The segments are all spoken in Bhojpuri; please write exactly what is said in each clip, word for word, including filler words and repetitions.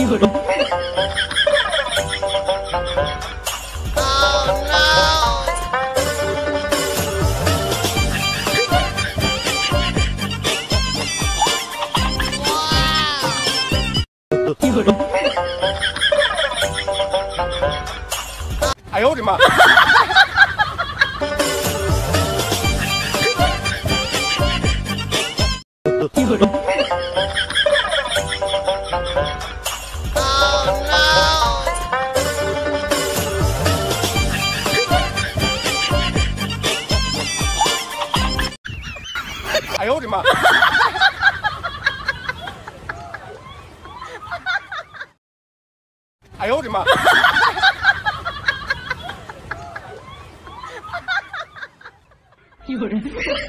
有人。有人。 哎呦我的妈！ 有人。 哎呦我的妈！哎呦我的妈！ 有人。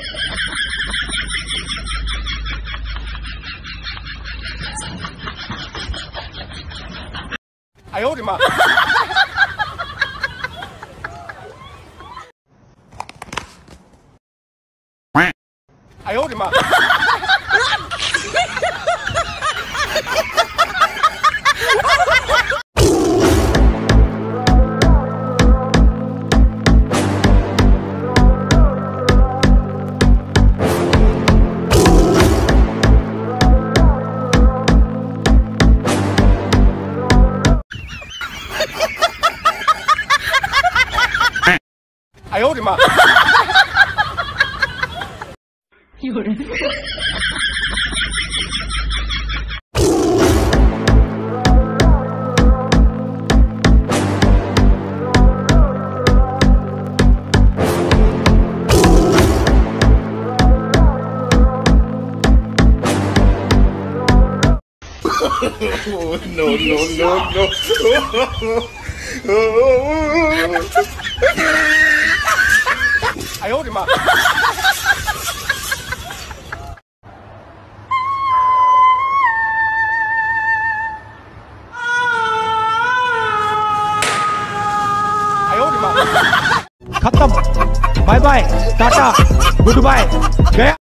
哎呦我的妈！哎呦我的妈！哎呦我的妈！ 有人。 Oh, no, no, no, no. 哎呦我的妈！哎呦我的妈！ खत्म bye bye tata goodbye गया